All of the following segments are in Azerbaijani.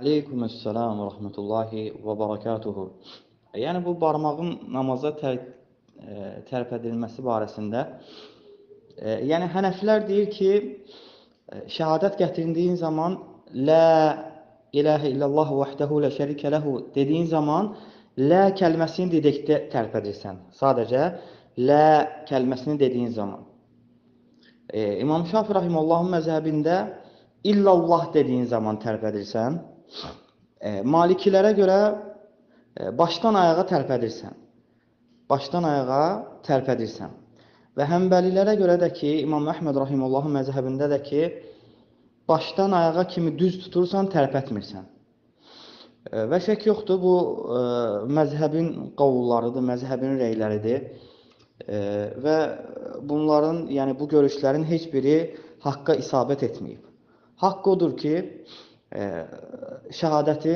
Aleykümselam və rahmetullahi və barakatuhu. Yəni bu barmağın namaza tərpədilməsi barəsində, yəni Hənəflər deyir ki, şəhadət gətirdiyin zaman la ilahə illallah vəhdəhu la şərikə ləhu dediyin zaman la kəlməsini dedikdə tərpədirsən. Sadəcə la kəlməsini dediyin zaman. İmam Şafi rahimehullahın məzhəbində illallah dediyin zaman tərpədirsən. Malikilərə görə başdan ayağa tərpədirsən. Başdan ayağa tərpədirsən. Və Həmbəlilərə görə də ki, İmam Əhməd rahimehullahın məzhəbində də ki, başdan ayağa kimi düz tutursan, tərpətmirsən. Və şək yoxdur, bu məzhəbin qavullarıdır, məzhəbin rəyləridir. Və bunların, yəni bu görüşlərin heç biri haqqa isabət etməyib. Haqq odur ki, şəhadəti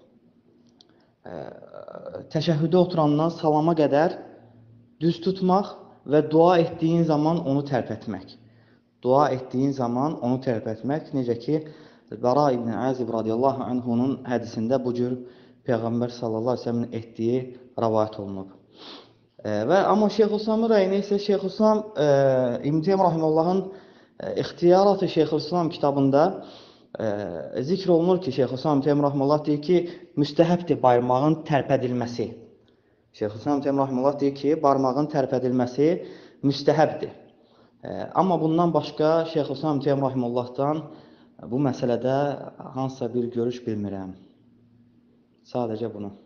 təşəhhüdə oturandan salama qədər düz tutmaq və dua etdiyin zaman onu tərpətmək. Dua etdiyin zaman onu tərpətmək. Necə ki, Bəra ibn Əzib radiyallahu anhunun hədisində bu cür Peyğəmbər sallallahu aleyhi ve sellemin etdiyi rəvayət olunub. Amma Şeyxülislamın rəyini isə Şeyxülislam İbn Teymiyyə rahimehullahın İxtiyarat-ı Şeyxülislam kitabında zikr olunur ki, Şeyxülislam İbn Teymiyyə rahimehullah deyir ki, müstəhəbdir barmağın tərpədilməsi. Şeyxülislam İbn Teymiyyə rahimehullah deyir ki, barmağın tərpədilməsi müstəhəbdir. Amma bundan başqa Şeyxülislam İbn Teymiyyə rahimehullahdan bu məsələdə hansısa bir görüş bilmirəm. Sadəcə bunu.